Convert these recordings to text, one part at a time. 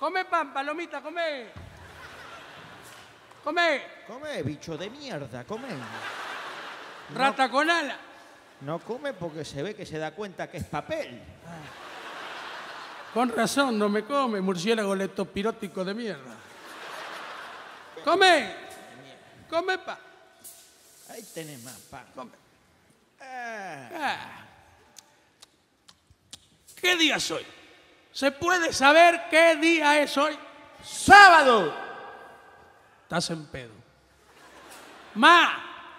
Come pan, palomita, come. Come. Come, bicho de mierda, come. Rata con ala. No come porque se ve que se da cuenta que es papel. Con razón, no me come, murciélago leptospirótico de mierda. Come. Come pan. Ahí tenés más pan. Come. ¿Qué día es hoy? ¿Se puede saber qué día es hoy? ¡Sábado! Estás en pedo. Ma.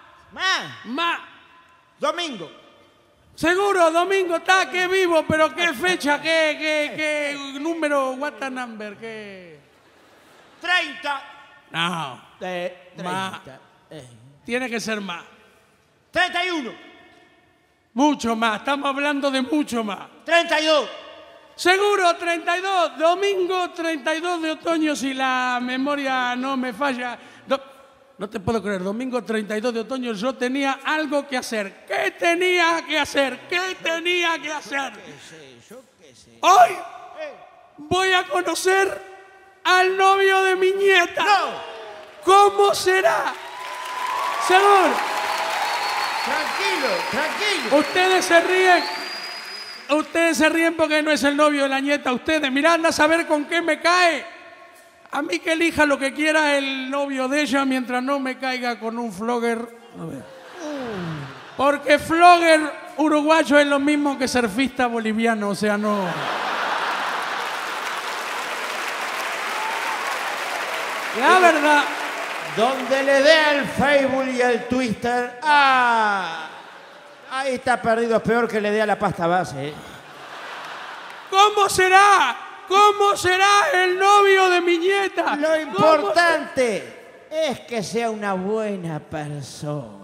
Domingo. Seguro, domingo está, que vivo, pero qué fecha, qué número, what a number, qué... 30. No. 30. Ma. Tiene que ser más. 31. Mucho más, estamos hablando de mucho más. 32. Seguro, 32, domingo 32 de otoño, si la memoria no me falla. No te puedo creer, domingo 32 de otoño yo tenía algo que hacer. ¿Qué tenía que hacer? ¿Qué tenía que hacer? Yo qué sé. Hoy voy a conocer al novio de mi nieta. ¡No! ¿Cómo será? Seguro. Tranquilo. Ustedes se ríen porque no es el novio de la nieta. Ustedes, mirá, anda a saber con qué me cae. A mí que elija lo que quiera el novio de ella mientras no me caiga con un flogger. A ver. Porque flogger uruguayo es lo mismo que surfista boliviano, o sea, no. La verdad. Donde le dé al Facebook y al Twitter. Ahí está perdido, es peor que le dé a la pasta base. ¿Cómo será? ¿Cómo será el novio de mi nieta? Lo importante es que sea una buena persona.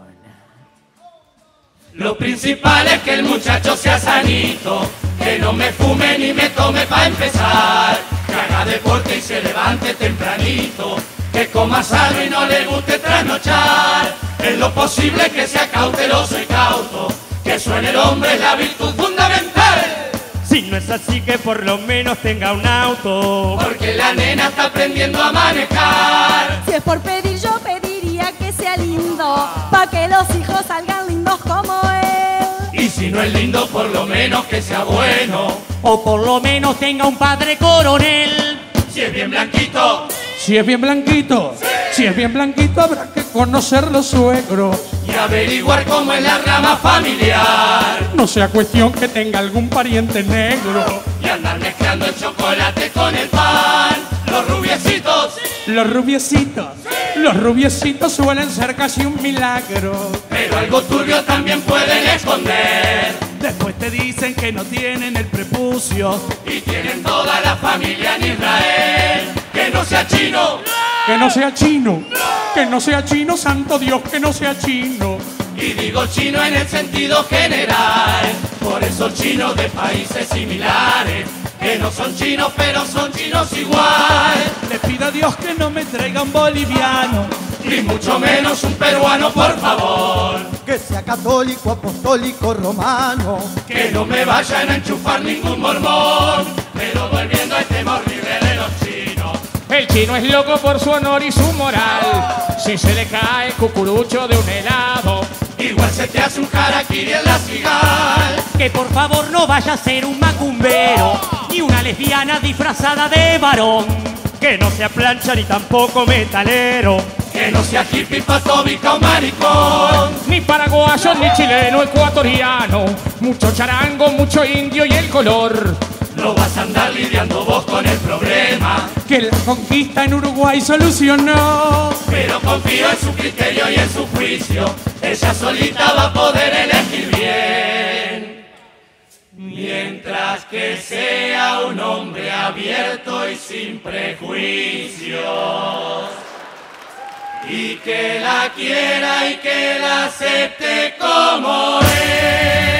Lo principal es que el muchacho sea sanito, que no me fume ni me tome para empezar, que haga deporte y se levante tempranito, que coma sano y no le guste trasnochar, en lo posible que sea cauteloso y cauto, que suene el hombre es la virtud fundamental. Si no es así, que por lo menos tenga un auto, porque la nena está aprendiendo a manejar. Si es por pedir, yo pediría que sea lindo, pa' que los hijos salgan lindos como él. Y si no es lindo, por lo menos que sea bueno, o por lo menos tenga un padre coronel. Si es bien blanquito, si es bien blanquito, sí. Si es bien blanquito habrá que conocer los suegros y averiguar cómo es la rama familiar. No sea cuestión que tenga algún pariente negro y andar mezclando el chocolate con el pan. Los rubiecitos, los rubiecitos suelen ser casi un milagro, pero algo turbio también pueden esconder. Después te dicen que no tienen el prepucio y tienen toda la familia en Israel. Que no sea chino, que no sea chino, que no sea chino, santo Dios, que no sea chino. Y digo chino en el sentido general, por esos chinos de países similares, que no son chinos pero son chinos igual. Le pido a Dios que no me traiga un boliviano, ni mucho menos un peruano, por favor. Que sea católico, apostólico, romano, que no me vayan a enchufar ningún mormón. Pero volviendo al tema horrible de los chinos, el chino es loco por su honor y su moral. Si se le cae el cucurucho de un helado, igual se te hace un harakiri en la cigal. Que por favor no vaya a ser un macumbero, ni una lesbiana disfrazada de varón. Que no sea plancha ni tampoco metalero, que no sea hippie, patóbica o maricón, ni paraguayo, ni chileno, ecuatoriano. Mucho charango, mucho indio y el color. No vas a andar lidiando vos con el problema que la conquista en Uruguay solucionó. Pero confío en su criterio y en su juicio, ella solita va a poder elegir bien. Mientras que sea un hombre abierto y sin prejuicios, y que la quiera y que la acepte como es.